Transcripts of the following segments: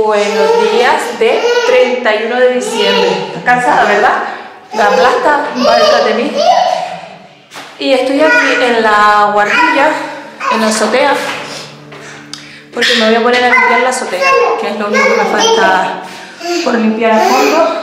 Buenos días de 31 de diciembre. ¿Estás cansada, verdad? La plasta va detrás de mí. Y estoy aquí en la guardilla, en la azotea, porque me voy a poner a limpiar la azotea, que es lo único que me falta por limpiar el fondo.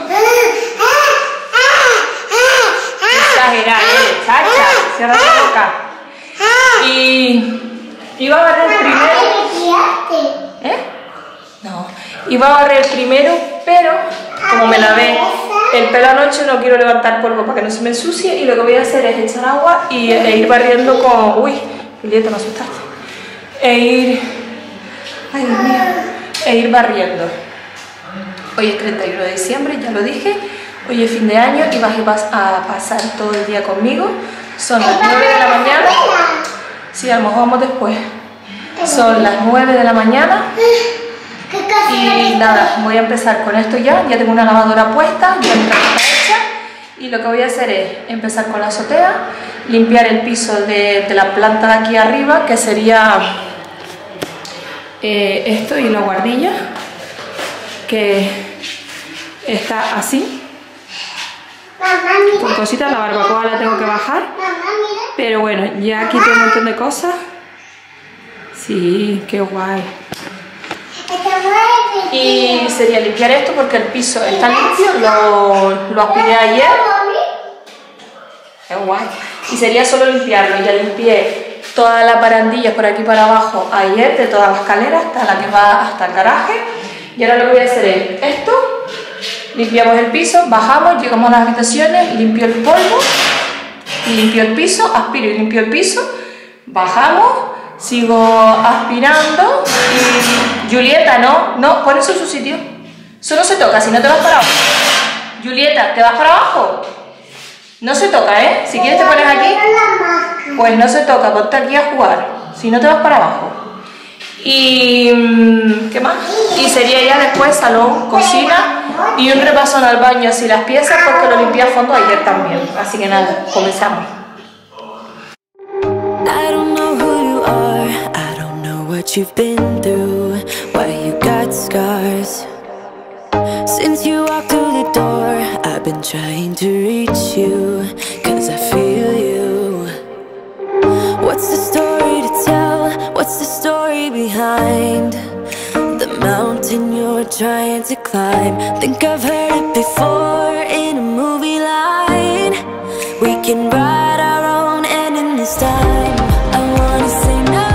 Exagerada, chacha, cierra la boca. Y iba a barrer primero. No, iba a barrer primero, pero como me lavé el pelo anoche, no quiero levantar polvo para que no se me ensucie, y lo que voy a hacer es echar agua e ir barriendo con... Uy, Julieta, me asustaste. Ay, Dios mío. E ir barriendo. Hoy es 31 de diciembre, ya lo dije. Hoy es fin de año y vas a pasar todo el día conmigo. Son las 9 de la mañana. Sí, a lo mejor vamos después. Son las 9 de la mañana. Y nada, voy a empezar con esto ya. Ya tengo una lavadora puesta, ya mi cama está hecha. Y lo que voy a hacer es empezar con la azotea, limpiar el piso de la planta de aquí arriba, que sería esto y la guardilla, que está así. Por cositas, la barbacoa la tengo que bajar. Pero bueno, ya quité un montón de cosas. Sí, qué guay. Y sería limpiar esto porque el piso está limpio, lo aspiré ayer. Es guay. Y sería solo limpiarlo. Ya limpié todas las barandillas por aquí para abajo ayer, de todas las escaleras, hasta la que va hasta el garaje. Y ahora lo que voy a hacer es esto. Limpiamos el piso, bajamos, llegamos a las habitaciones, limpio el polvo, limpio el piso, aspiro y limpio el piso, bajamos, sigo aspirando y... Julieta, no, pon eso en su sitio. Eso no se toca, si no te vas para abajo. Julieta, ¿te vas para abajo? No se toca, ¿eh? Si quieres te pones aquí. Pues no se toca, ponte aquí a jugar. Si no te vas para abajo. Y... ¿qué más? Y sería ya después salón, cocina y un repasón al baño así las piezas, porque lo limpié a fondo ayer también. Así que nada, comenzamos. What you've been through, why you got scars. Since you walked through the door, I've been trying to reach you, 'cause I feel you. What's the story to tell? What's the story behind the mountain you're trying to climb? Think I've heard it before in a movie line. We can write our own ending this time. I wanna say no,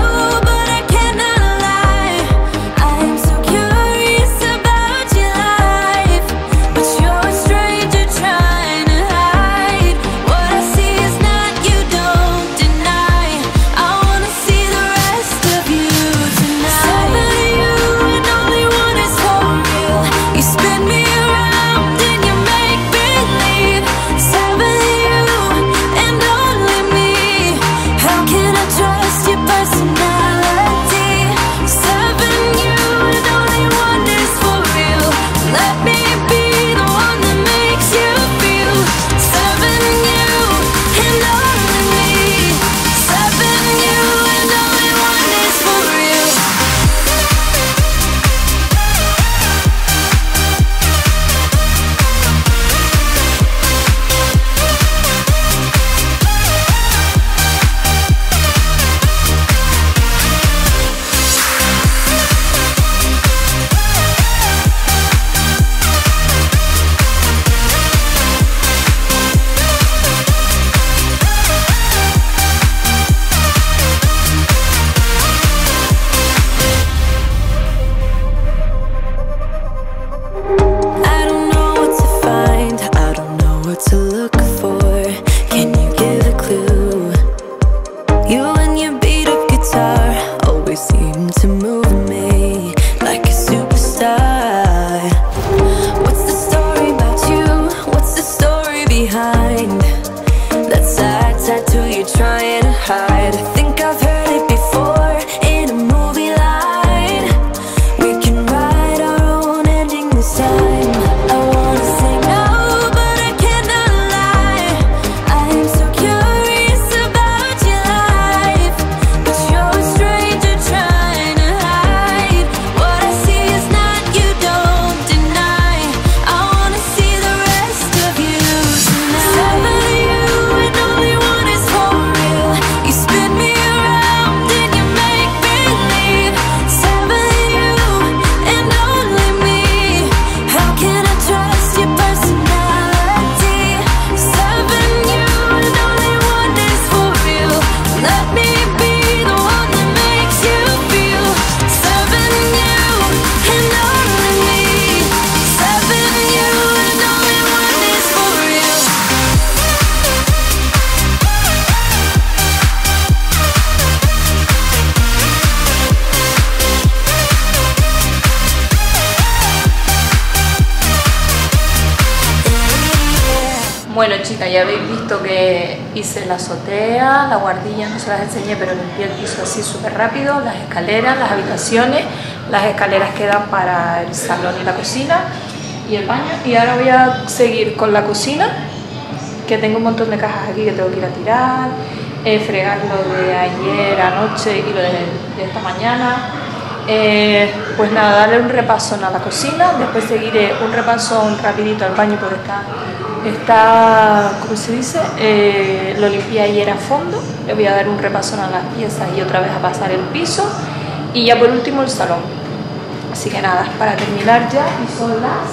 Bueno, chicas, ya habéis visto que hice la azotea, la guardilla, no se las enseñé, pero limpié el piso así súper rápido, las escaleras, las habitaciones, las escaleras que dan para el salón y la cocina y el baño. Y ahora voy a seguir con la cocina, que tengo un montón de cajas aquí que tengo que ir a tirar, fregar lo de ayer anoche y lo de esta mañana. Pues nada, darle un repaso a la cocina, después seguiré un repaso rapidito al baño porque está ¿cómo se dice? Lo limpié ayer a fondo. Le voy a dar un repaso a las piezas y otra vez a pasar el piso y ya por último el salón. Así que nada, para terminar ya, y son las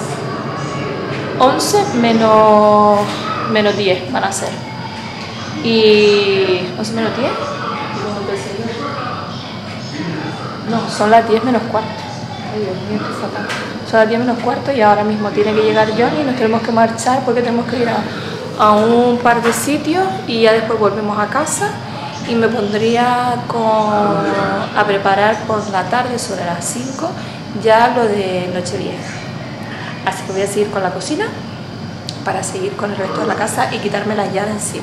11 menos 10 van a ser. Y 11 menos 10. No, son las 10 menos cuarto. Ay, Dios mío, qué fatal. Son las 10 menos cuarto y ahora mismo tiene que llegar Johnny y nos tenemos que marchar porque tenemos que ir a un par de sitios y ya después volvemos a casa y me pondría a preparar por la tarde sobre las 5 ya lo de Nochevieja. Así que voy a seguir con la cocina para seguir con el resto de la casa y quitármela ya de encima.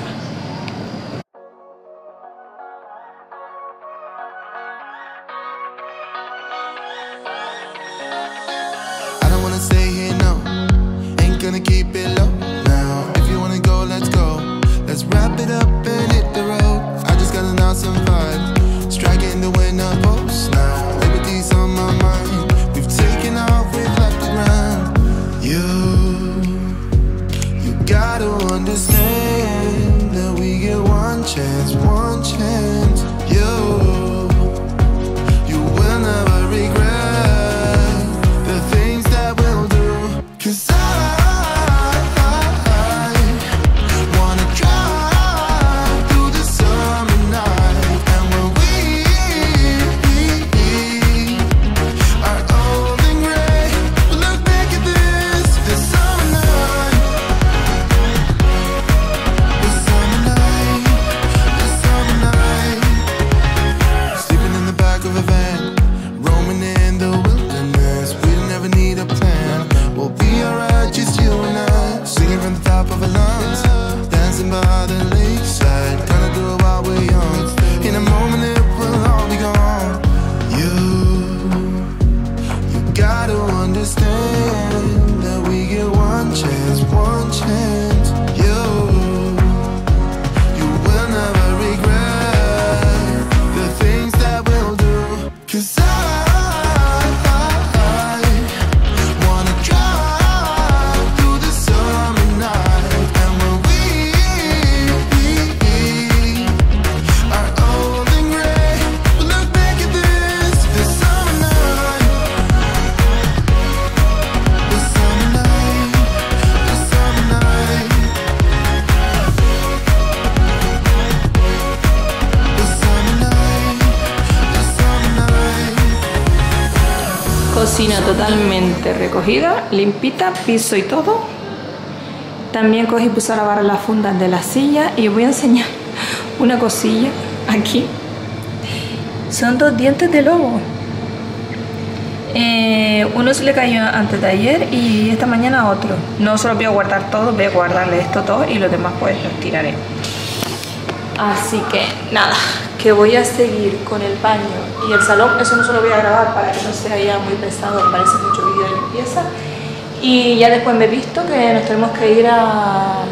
Cocina totalmente recogida, limpita, piso y todo. También cogí y puse a lavar las fundas de la silla y os voy a enseñar una cosilla aquí. Son 2 dientes de lobo. Uno se le cayó antes de ayer y esta mañana otro. No se los voy a guardar todos, voy a guardarle esto todo y los demás pues los tiraré. Así que nada, que voy a seguir con el baño y el salón. Eso no se lo voy a grabar para que no sea ya muy pesado, me parece mucho vídeo de limpieza. Y ya después me he visto que nos tenemos que ir a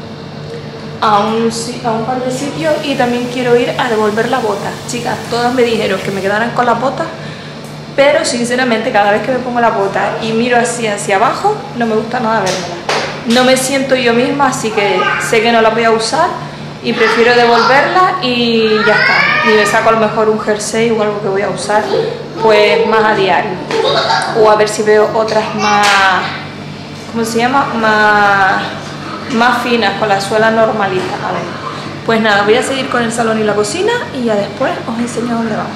un par de sitios y también quiero ir a devolver la bota. Chicas, todas me dijeron que me quedaran con la bota, pero sinceramente cada vez que me pongo la bota y miro así hacia abajo, no me gusta nada vérmela. No me siento yo misma, así que sé que no la voy a usar y prefiero devolverla y ya está. Y me saco a lo mejor un jersey o algo que voy a usar pues más a diario, o a ver si veo otras más, ¿cómo se llama? Más finas, con la suela normalita. A ver, pues nada, voy a seguir con el salón y la cocina y ya después os enseño dónde vamos.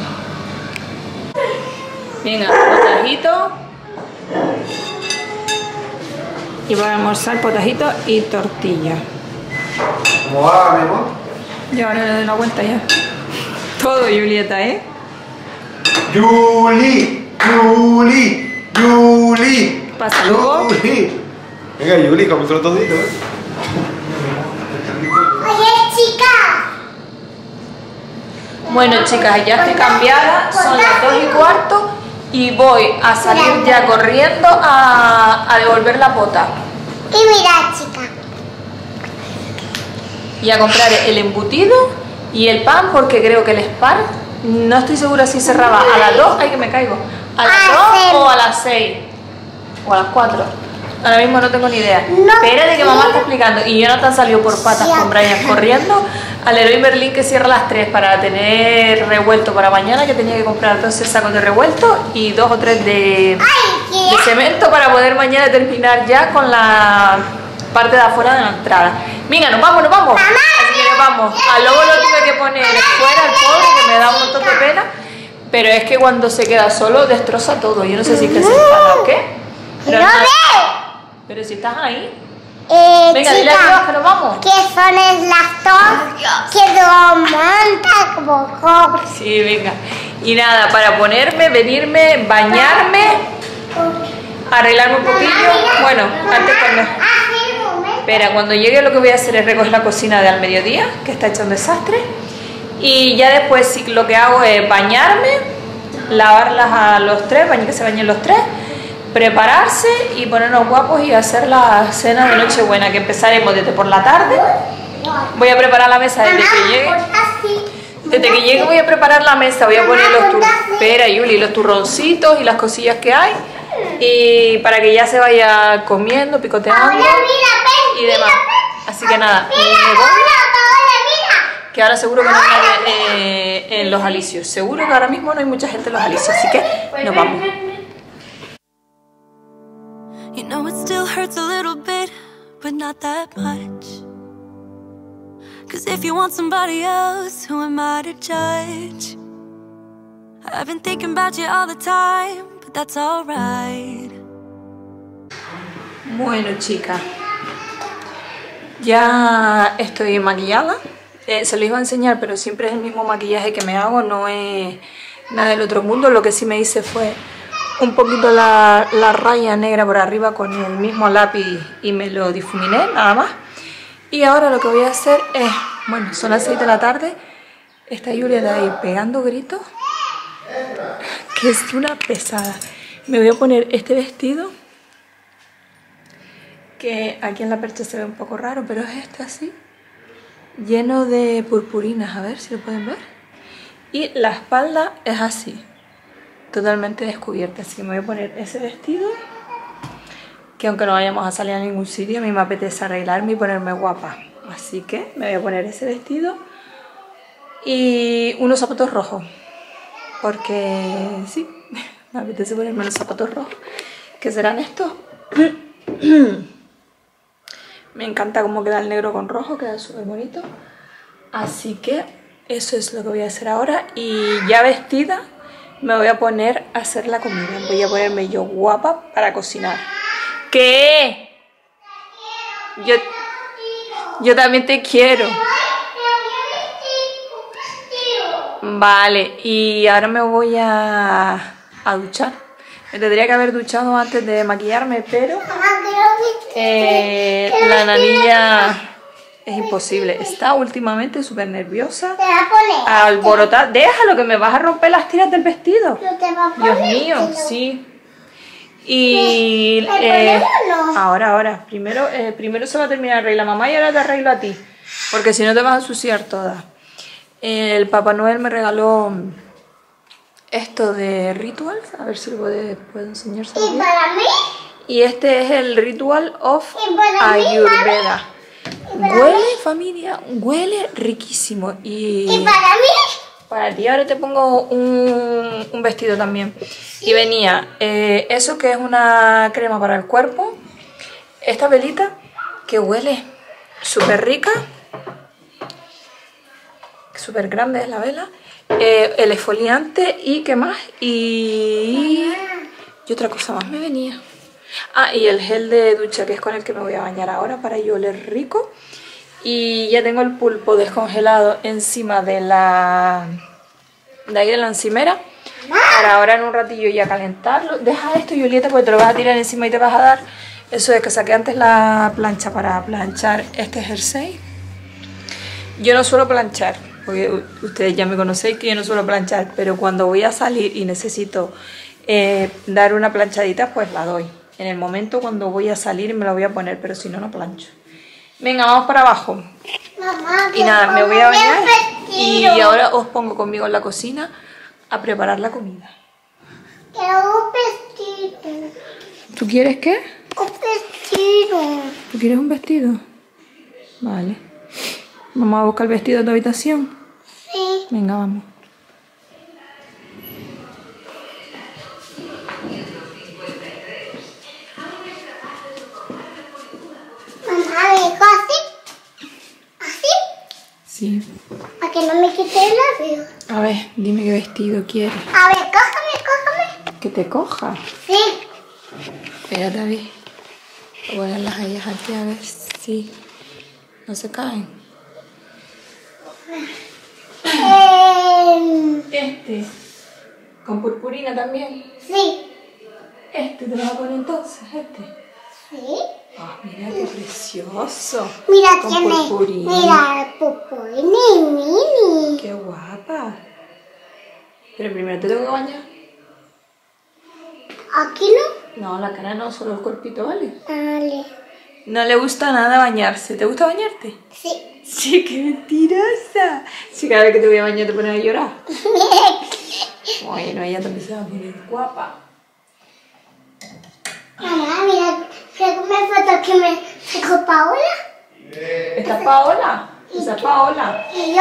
Venga, potajito. Y voy a almorzar potajito y tortilla. ¿Cómo va, mi amor? Ya ahora le doy la vuelta ya. Todo, Julieta, ¿eh? Juli. Pasa luego. Venga, Juli, come solo todito, ¿eh? Bueno, chicas, ya estoy cambiada, son las 2:15 y voy a salir ya corriendo a devolver la bota. Y mira, chica. Y a comprar el embutido y el pan, porque creo que el Spar, no estoy segura si cerraba a las 2, ay que me caigo, a las 2 o a las 6 o a las 4. Ahora mismo no tengo ni idea. Espérate que mamá está explicando. Y Jonathan salió por patas con Brian corriendo al Leroy Merlin, que cierra a las 3 para tener revuelto para mañana, que tenía que comprar 12 sacos de revuelto y 2 o 3 de cemento para poder mañana terminar ya con la parte de afuera de la entrada. Venga, nos vamos, nos vamos. Así que nos vamos. Al lobo lo tuve que poner fuera, el pobre, que me da un montón de pena. Pero es que cuando se queda solo destroza todo. Yo no sé si es que se enfada o qué. Pero, no, pero si estás ahí. Venga, dile adiós, que nos vamos. Que son las dos que montan como cobras. Sí, venga. Y nada, para ponerme, venirme, bañarme, arreglarme un poquillo. Bueno, antes cuando... Espera, cuando llegue lo que voy a hacer es recoger la cocina de al mediodía, que está hecha un desastre. Y ya después sí, lo que hago es bañarme, lavarlas a los 3, que se bañen los 3, prepararse y ponernos guapos y hacer la cena de Nochebuena, que empezaremos desde por la tarde. Voy a preparar la mesa desde que llegue. Desde que llegue voy a preparar la mesa, voy a poner los turroncitos y las cosillas que hay. Y para que ya se vaya comiendo, picoteando y demás. Así que nada, me voy, que ahora seguro que no hay nadie en Los Alicios. Seguro que ahora mismo no hay mucha gente en Los Alicios, así que nos vamos. You know it still hurts a little bit, but not that much. Cause if you want somebody else, who am I to judge? I've been thinking about you all the time, but that's alright. Bueno, chicas, ya estoy maquillada. Se lo iba a enseñar, pero siempre es el mismo maquillaje que me hago, no es nada del otro mundo. Lo que sí me hice fue un poquito la raya negra por arriba con el mismo lápiz y me lo difuminé, nada más. Y ahora lo que voy a hacer es, bueno, son las 6 de la tarde, está Julia de ahí pegando gritos, que es una pesada. Me voy a poner este vestido, que aquí en la percha se ve un poco raro, pero es este así, lleno de purpurinas, a ver si lo pueden ver. Y la espalda es así, totalmente descubierta, así que me voy a poner ese vestido, que aunque no vayamos a salir a ningún sitio, a mí me apetece arreglarme y ponerme guapa. Así que me voy a poner ese vestido y unos zapatos rojos, porque sí, me apetece ponerme unos zapatos rojos, que serán estos. Me encanta cómo queda el negro con rojo, queda súper bonito. Así que eso es lo que voy a hacer ahora. Y ya vestida me voy a poner a hacer la comida. Voy a ponerme yo guapa para cocinar. ¿Qué? Yo también te quiero. Vale, y ahora me voy a duchar. Me tendría que haber duchado antes de maquillarme, pero la nanilla es imposible. Está últimamente súper nerviosa, alborotada. Déjalo, que me vas a romper las tiras del vestido. Dios mío, sí. Y ahora, primero se va a terminar de arreglar mamá y ahora te arreglo a ti, porque si no te vas a ensuciar toda. El Papá Noel me regaló esto de Rituals, a ver si lo puedo enseñar. ¿Y para mí? Y este es el Ritual of Ayurveda. Huele, familia, huele riquísimo. ¿Y para mí? Para ti ahora te pongo un vestido también. Y venía eso, que es una crema para el cuerpo. Esta velita que huele súper rica. Súper grande es la vela. El exfoliante y qué más. Y otra cosa más me venía. Ah, y el gel de ducha, que es con el que me voy a bañar ahora para yo oler rico. Y ya tengo el pulpo descongelado encima de ahí de la encimera. Para ahora en un ratillo ya calentarlo. Deja esto, Julieta, porque te lo vas a tirar encima y te vas a dar. Eso es que saqué antes la plancha para planchar este jersey. Yo no suelo planchar, porque ustedes ya me conocéis que yo no suelo planchar, pero cuando voy a salir y necesito dar una planchadita, pues la doy. En el momento cuando voy a salir me la voy a poner, pero si no, no plancho. Venga, vamos para abajo. Mamá, Y nada, me voy a bañar y vestido. ahora os pongo conmigo en la cocina a preparar la comida. Quiero un vestido. ¿Tú quieres qué? Un vestido. ¿Tú quieres un vestido? Vale. Vamos a buscar el vestido de tu habitación. Sí. Venga, vamos. Mamá, ¿me dijo así? ¿Así? Sí. Para que no me quite el labio. A ver, dime qué vestido quieres. A ver, cógeme. Que te coja. Sí. Espérate, a ver. Voy a ponerlas a ellas aquí a ver si no se caen. Este. Con purpurina también. Sí. Este te lo vas a poner entonces, este. Sí. Ah, mira qué precioso. Mira, Con tiene. purpurina. Mira, el pupurrini, mini. Qué guapa. Pero primero te tengo que bañar. Aquí no. No, la cara no, solo el cuerpito, ¿vale? Dale. No le gusta nada bañarse. ¿Te gusta bañarte? Sí. Sí, qué mentirosa. Sí, cada vez que te voy a bañar te pones a llorar. Bueno, ella también se va a poner guapa. Mamá, mira, me foto que me sacó Paola. ¿Esta es Paola? ¿Esa es Paola? ¿Y yo?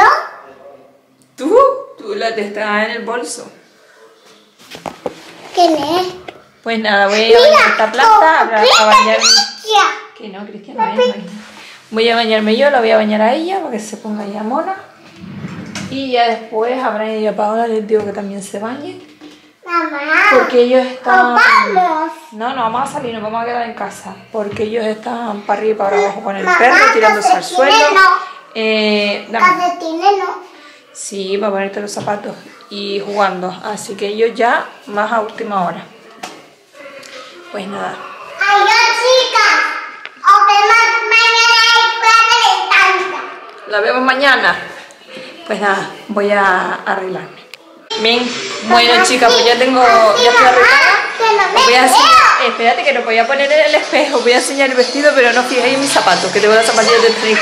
Tú la te estás en el bolso. ¿Quién es? Pues nada, voy a ir a bañar esta planta, a bañar... Cristian. Que no, Cristian, no es. Voy a bañarme yo, la voy a bañar a ella para que se ponga ya mona. Y ya después habrá ella a Paola, les digo que también se bañe. Mamá. Porque ellos están... Vamos. No, no vamos a salir, nos vamos a quedar en casa. Porque ellos están para arriba y para abajo con el Mamá, perro, tirándose al suelo. calcetines Dame. Calcetines no. Sí, para ponerte los zapatos y jugando. Así que ellos ya más a última hora. Pues nada. Adiós, chicas. Os vemos mañana en clase de danza. La vemos mañana. Pues nada, voy a arreglarme. Bien, bueno chicas, pues ya estoy arreglada. Os voy a enseñar, espérate que no voy a poner en el espejo, voy a enseñar el vestido, pero no fijéis en mis zapatos, que tengo las zapatillas de en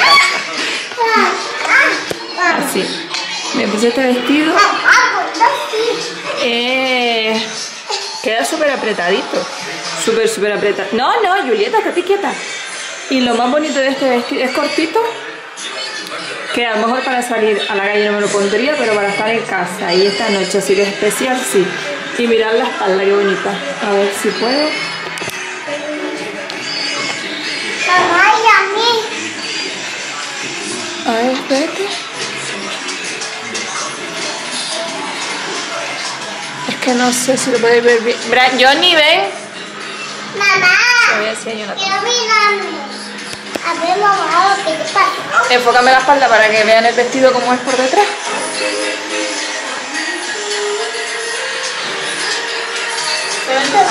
casa. Así. Me puse este vestido. Queda súper apretadito. Súper apretado. No, Julieta, estate quieta. Y lo más bonito de este vestido es cortito. Que a lo mejor para salir a la calle no me lo pondría, pero para estar en casa y esta noche así que es especial, sí. Y mirar la espalda, qué bonita. A ver si puedo. Mamá y a mí. A ver, espérate. Es que no sé si lo podéis ver bien. Johnny, ven. Mamá. Te voy a enseñar una cosa. Quiero mirarme. A ver, mamá, ¿qué te pasa? Enfócame la espalda para que vean el vestido como es por detrás. ¿Se ve entera?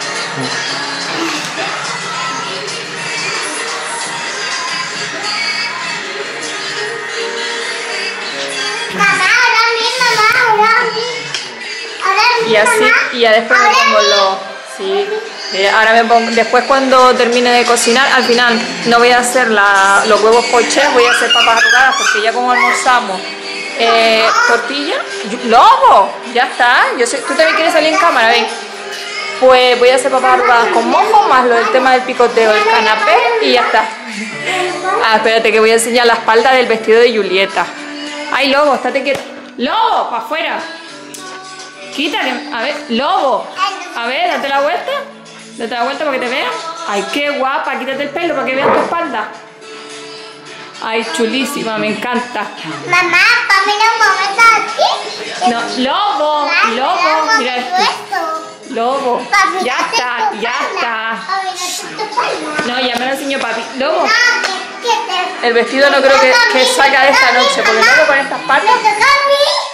Mamá, ahora a mí. Y así, y ya después me pongo los... Sí, ahora me pongo... Después cuando termine de cocinar, al final no voy a hacer los huevos pochés, voy a hacer papas arrugadas porque ya como almorzamos tortilla... ¡Lobo! Ya está, yo sé, tú también quieres salir en cámara, ven. Pues voy a hacer papas arrugadas con mojo, más lo del tema del picoteo, el canapé y ya está. Ah, espérate que voy a enseñar la espalda del vestido de Julieta. ¡Ay, Lobo, estate quieto! ¡Lobo, para afuera! Quítale, a ver, Lobo. A ver, date la vuelta. Date la vuelta para que te vean. Ay, qué guapa, quítate el pelo para que vean tu espalda. Ay, chulísima, me encanta. Mamá, camina un momento aquí. No, Lobo, Lobo, mira esto. Lobo, ya está, ya está. No, ya me lo enseñó papi. Lobo, el vestido no creo que salga de esta noche, porque luego con estas partes.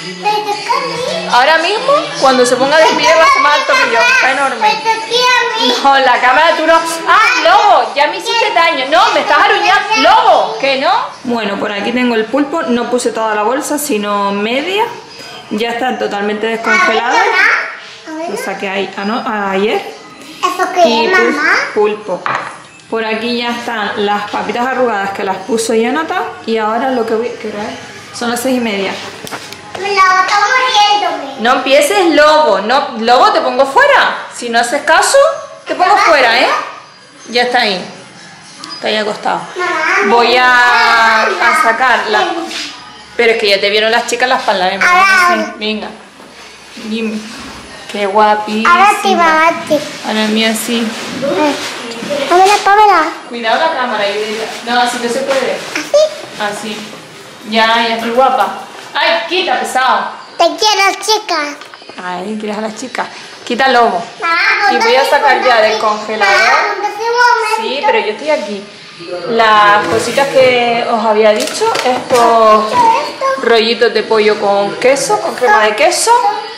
Ahora mismo, cuando se ponga de pie, va a ser más alto que yo. Está enorme. No, la cámara tú no. ¡Ah, Lobo! Ya me hiciste daño. No, me estás aruñando. ¡Lobo! ¿Que no? Bueno, por aquí tengo el pulpo. No puse toda la bolsa, sino media. Ya están totalmente descongelados. Lo saqué ahí ayer. ¿Eso qué es, mamá? Pulpo. Por aquí ya están las papitas arrugadas que las puso Jonathan. Y ahora lo que voy a... ¿Qué hora es? Son las 6:30. Lobo, está muriéndome. No empieces, Lobo. No, Lobo, te pongo fuera. Si no haces caso, te pongo fuera, ¿eh? Ya está ahí. Está ahí acostado. Voy a sacar la... Pero es que ya te vieron las chicas la espalda. Venga. Dime. Qué guapísima. Ahora sí, mamá. Ahora el mío sí. Pámela. Cuidado la cámara. No, así no se puede. ¿Así? Así. Ya estoy guapa. ¡Ay, quita, pesado! Te quiero, chica. Ay, quieres a las chicas. Quita el Lobo. Mamá, Y voy a sacar ya del congelador. Sí, pero yo estoy aquí. Las cositas que os había dicho, estos rollitos de pollo con queso, con crema de queso.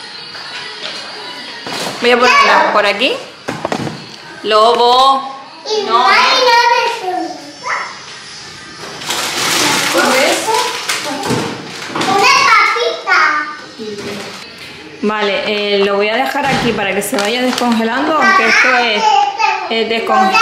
Voy a ponerlas por aquí. Lobo. No. Vale, lo voy a dejar aquí para que se vaya descongelando, aunque esto es descongelado.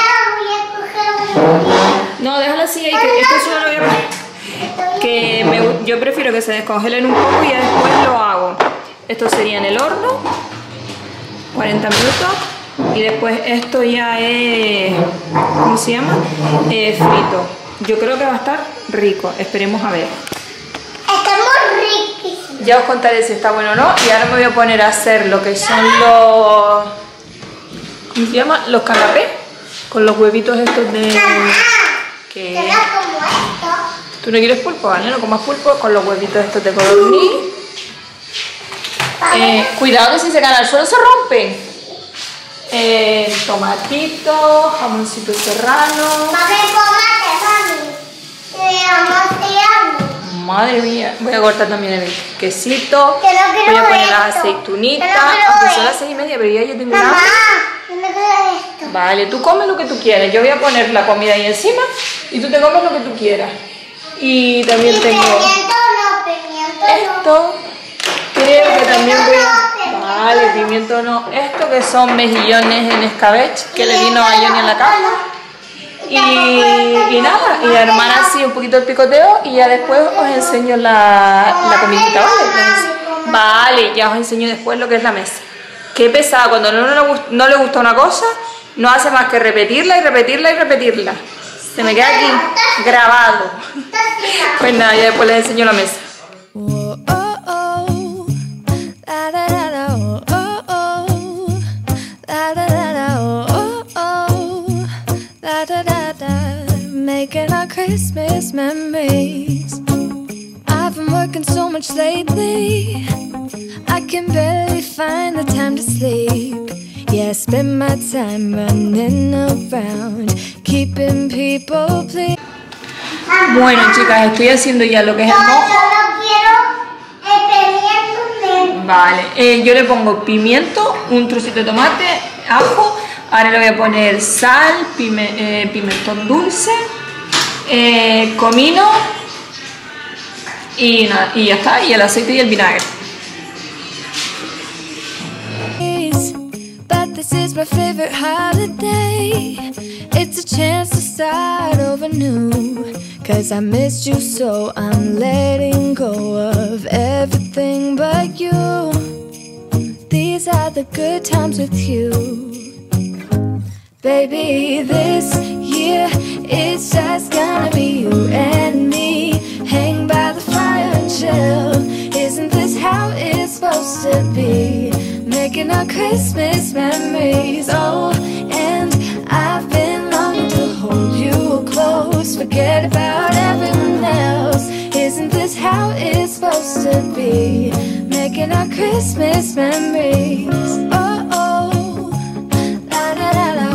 No, déjalo así, esto solo lo voy a poner. Que yo prefiero que se descongelen un poco y ya después lo hago. Esto sería en el horno, 40 minutos. Y después esto ya es, ¿cómo se llama? Frito. Yo creo que va a estar rico, esperemos a ver. Ya os contaré si está bueno o no. Y ahora me voy a poner a hacer lo que son los... ¿Cómo se llama? Los canapés. Con los huevitos estos de... que... ¿Tú no quieres pulpo, vale? No comas pulpo con los huevitos estos de codorniz. Cuidado que si se caen al suelo se rompen. Tomatito, jamoncito serrano. Madre mía, voy a cortar también el quesito. Voy a poner las aceitunitas. Aunque son las 6:30, pero ya yo tengo una. Vale, tú comes lo que tú quieras. Yo voy a poner la comida ahí encima y tú te comes lo que tú quieras. Y también tengo esto. Creo que también voy a... Vale, pimiento no. Esto que son mejillones en escabeche que le vino a Johnny en la casa. Y nada, y armar así un poquito el picoteo y ya después os enseño la comidita, ¿vale? Vale, ya os enseño después lo que es la mesa. Qué pesada, cuando no le gusta una cosa, no hace más que repetirla y repetirla y repetirla. Se me queda aquí grabado. Pues nada, ya después les enseño la mesa. Making our Christmas memories. I've been working so much lately, I can barely find the time to sleep. Yeah, I spend my time running around, keeping people pleased. Bueno, chicas, estoy haciendo ya lo que es el mojo. Vale, yo le pongo pimiento, un trocito de tomate, ajo. Ahora le voy a poner sal, pimentón dulce, comino y nada, y ya está, y el aceite y el vinagre. But this is my favorite holiday. It's a chance to start over new. Cause I missed you, so I'm letting go of everything but you. These are the good times with you. Baby, this year it's just gonna be you and me. Hang by the fire and chill. Isn't this how it's supposed to be? Making our Christmas memories. Oh, and I've been longing to hold you close. Forget about everyone else. Isn't this how it's supposed to be? Making our Christmas memories. Oh, oh, la la la la.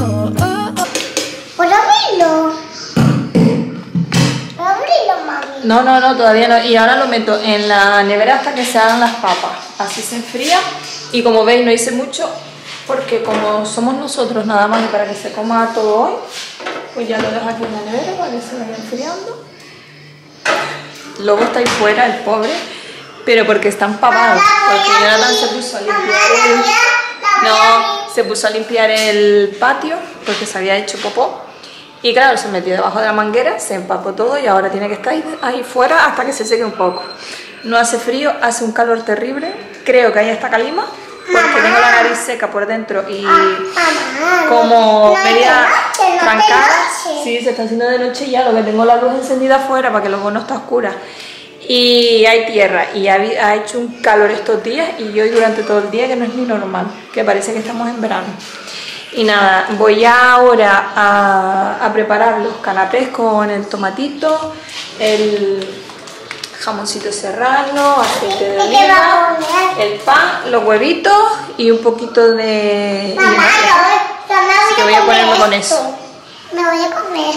No, todavía no. Y ahora lo meto en la nevera hasta que se hagan las papas. Así se enfría. Y como veis, no hice mucho porque como somos nosotros nada más y para que se coma todo hoy, pues ya lo dejo aquí en la nevera para que se vaya enfriando. Lobo está ahí fuera, el pobre, pero porque está empapado. Porque Jonathan se puso a limpiar se puso a limpiar el patio porque se había hecho popó. Y claro, se metió debajo de la manguera, se empapó todo y ahora tiene que estar ahí fuera hasta que se seque un poco. No hace frío, hace un calor terrible. Creo que ahí está Calima, porque tengo la nariz seca por dentro y como media trancada. Sí, se está haciendo de noche ya, lo que tengo la luz encendida afuera para que luego no está oscura. Y hay tierra y ha hecho un calor estos días y hoy durante todo el día que no es ni normal, que parece que estamos en verano. Y nada, voy ahora a preparar los canapés con el tomatito, el jamoncito serrano, aceite de oliva, el pan, los huevitos y un poquito de... Mamá, Así que voy a ponerlo con eso. Me voy a comer.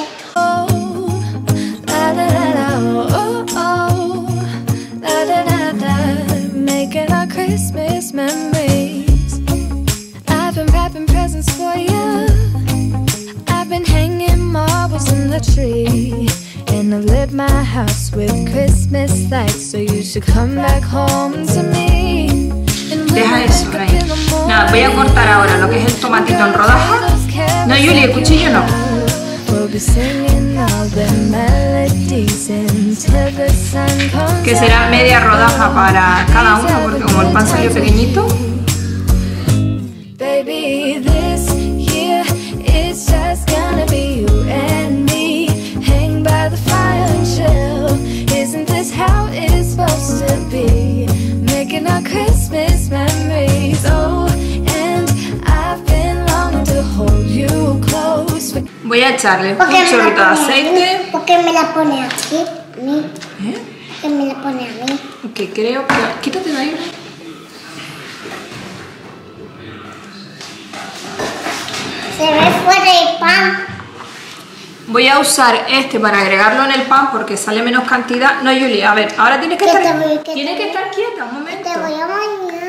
Making our Christmas memories. I've been wrapping presents for you. I've been hanging marbles in the tree. And I've lit my house with Christmas lights. So you should come back home to me. Deja eso por ahí. Nada, voy a cortar ahora lo que es el tomatito en rodajas. No, Yuli, el cuchillo no. Que será media rodaja para cada uno, porque como el pan salió pequeñito. Baby, this year it's just gonna be you and me. Hang by the fire and chill. Isn't this how it's supposed to be? Making our Christmas memories. Oh, and I've been longing to hold you close. Voy a echarle un chorrito de aceite. ¿Por qué me la pone aquí? ¿Eh? ¿Por qué me la pone a mí? Que creo que... Quítate de ahí. Se ve fuera el pan. Voy a usar este para agregarlo en el pan porque sale menos cantidad. No, Yuli, a ver, ahora tienes que estar quieta un momento. Te voy a bañar.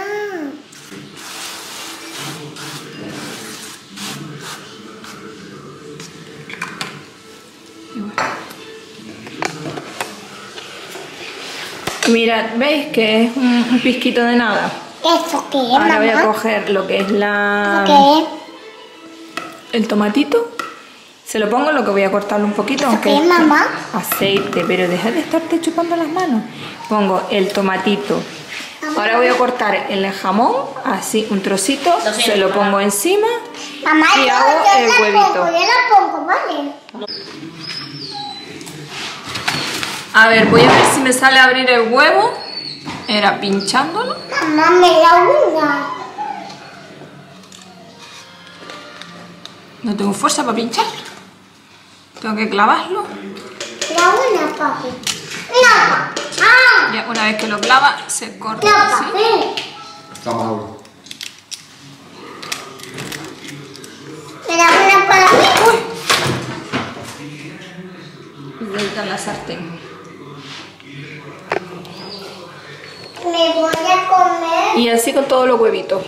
Mirad, ¿veis que es un pizquito de nada? ¿Eso qué es, Ahora mamá? voy a coger lo que es ¿Eso qué es? el tomatito. Se lo pongo, lo que voy a cortarlo un poquito. ¿Eso qué es, mamá? Aceite, pero deja de estarte chupando las manos. Pongo el tomatito. Ahora voy a cortar el jamón, así, un trocito. Se lo pongo encima. Mamá, y yo hago el la huevito. pongo, yo la pongo, ¿vale? A ver, voy a ver si me sale a abrir el huevo. Era pinchándolo. Mamá, me la una. No tengo fuerza para pincharlo. Tengo que clavarlo. La una, papi. No, papi. Ah, Ya una vez que lo clava, se corta no, así. papi. Está más duro. Me la una para mí. Vuelta en la sartén. Me voy a comer. Y así con todos los huevitos.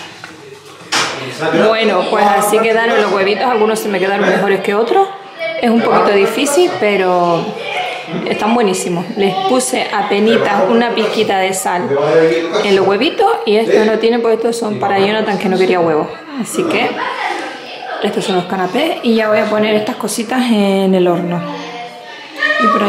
Bueno, pues así quedaron los huevitos. Algunos se me quedaron mejores que otros. Es un poquito difícil, pero están buenísimos. Les puse apenitas una pizquita de sal en los huevitos. Y estos no tienen, pues estos son para Jonathan, que no quería huevos. Así que estos son los canapés. Y ya voy a poner estas cositas en el horno. Y por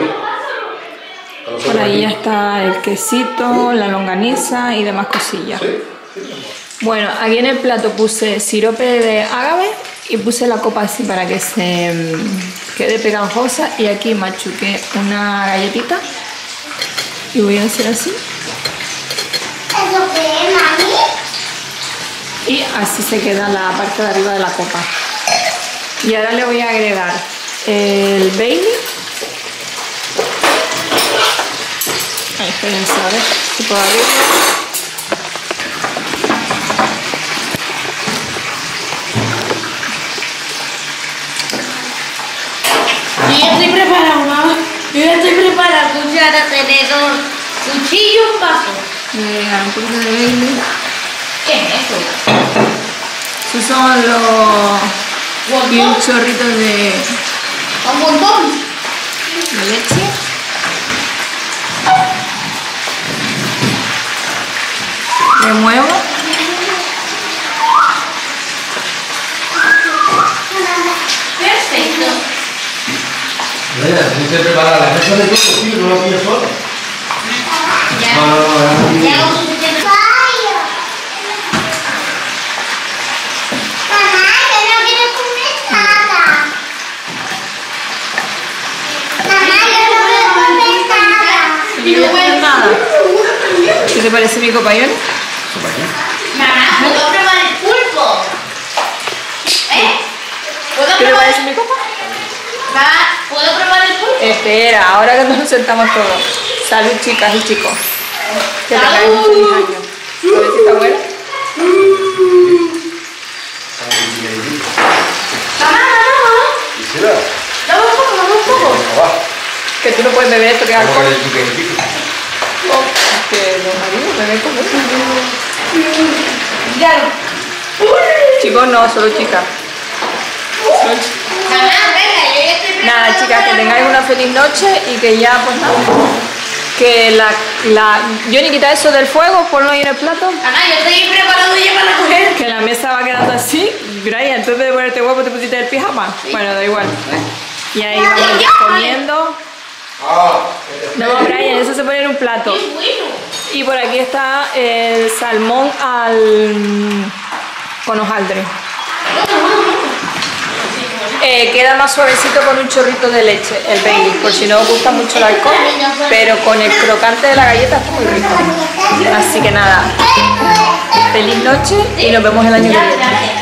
ahí ya está el quesito, la longaniza y demás cosillas. Bueno, aquí en el plato puse sirope de agave y puse la copa así para que se quede pegajosa. Y aquí machuqué una galletita y voy a hacer así. ¿Eso qué es, mami? Y así se queda la parte de arriba de la copa. Y ahora le voy a agregar el Bailey. Ahí, espérense, a ver si puedo abrirlo. Yo ya estoy preparada, mamá. Yo ya estoy preparada. cuchara, tenedor, cuchillo, un vaso. Un poquito de baby. ¿Qué es eso? Esos son los... y un chorrito de Un montón. leche. Remuevo. Perfecto. Mira, tienes que preparar la mesa de todo, tío, no lo pillo solo. Ya. No, Ya hago suficiente. Mamá, yo no quiero comer nada. Mamá, yo no quiero comer nada. Y no puedo nada. ¿Qué te parece mi compañero? Mamá, ¿puedo probar el pulpo? ¿Puedo ¿Qué te probar? parece mi copa? Mamá, ¿puedo probar el pulpo? Espera, ahora que nos sentamos todos. Salud, chicas y chicos. Que tengáis un Salud. feliz año. A ver si está bueno. Mamá, Quisiera. dame un poco, dame un poco. Que tú no puedes beber esto, que es ¿Cómo alcohol. que el chicken? Que los maridos beben como Ya. chicos, no, solo chicas. Solo chicas. Mamá, venga, yo ya estoy preparando. Nada, chicas, que para- tengáis una feliz noche y que ya, pues nada. Que Johnny, quita eso del fuego, ponlo ahí en el plato. Mamá, yo estoy preparado ya para coger. Que la mesa va quedando así. Brian, antes de ponerte huevo te pusiste el pijama. Bueno, da igual. Y ahí vamos ya comiendo. No, Brian, eso se pone en un plato. Qué bueno. Y por aquí está el salmón con hojaldre. Queda más suavecito con un chorrito de leche, el Baileys, por si no os gusta mucho el alcohol, pero con el crocante de la galleta está muy rico. Así que nada, feliz noche y nos vemos el año que viene.